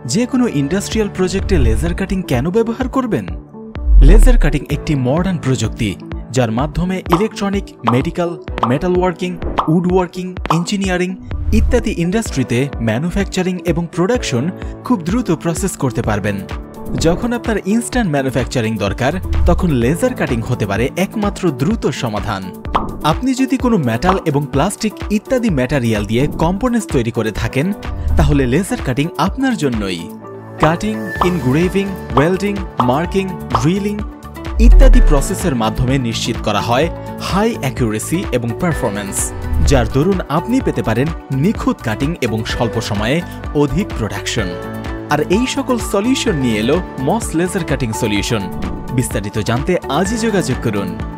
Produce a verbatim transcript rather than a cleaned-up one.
যে কোনো ইন্ডাস্ট্রিয়াল প্রজেক্টে লেজার কাটিং কেন ব্যবহার করবেন? লেজার কাটিং একটি মডার্ন প্রযুক্তি যার মাধ্যমে electronic, medical, metal working, wood working, engineering ইত্যাদি ইন্ডাস্ট্রিতে ম্যানুফ্যাকচারিং এবং প্রোডাকশন খুব দ্রুত প্রসেস করতে পারবেন। যখন আপনার ইনস্ট্যান্ট ম্যানুফ্যাকচারিং দরকার, তখন লেজার কাটিং হতে পারে একমাত্র দ্রুত সমাধান। আপনি যদি কোনো মেটাল এবং প্লাস্টিক ইত্যাদি ম্যাটেরিয়াল দিয়ে কম্পোনেন্টস তৈরি করে থাকেন, তাহলে লেজার কাটিং আপনার জন্যই। Cutting, engraving, welding, marking, drilling ইত্যাদি প্রসেসের মাধ্যমে নিশ্চিত করা হয় হাই অ্যাকুরেসি এবং পারফরম্যান্স, যার দরুন আপনি পেতে পারেন নিখুঁত কাটিং এবং স্বল্প সময়ে অধিক প্রোডাকশন। আর এই সকল সলিউশন নিয়ে এলো মস লেজার কাটিং সলিউশন। বিস্তারিত জানতে আজই যোগাযোগ করুন।